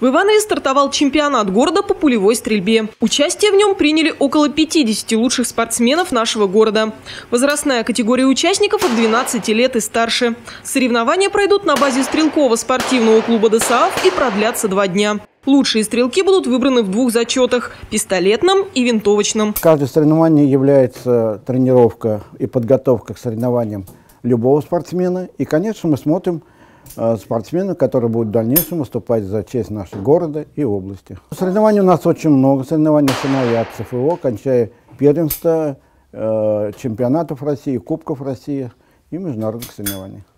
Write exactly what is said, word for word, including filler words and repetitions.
В Иванове стартовал чемпионат города по пулевой стрельбе. Участие в нем приняли около пятидесяти лучших спортсменов нашего города. Возрастная категория участников от двенадцати лет и старше. Соревнования пройдут на базе стрелкового спортивного клуба ДОСААФ и продлятся два дня. Лучшие стрелки будут выбраны в двух зачетах – пистолетном и винтовочном. Каждое соревнование является тренировка и подготовка к соревнованиям любого спортсмена. И, конечно, мы смотрим спортсменов, которые будут в дальнейшем выступать за честь нашего города и области. Соревнований у нас очень много. Соревнований самоядцев, ЦФО, кончая первенства, чемпионатов России, кубков России и международных соревнований.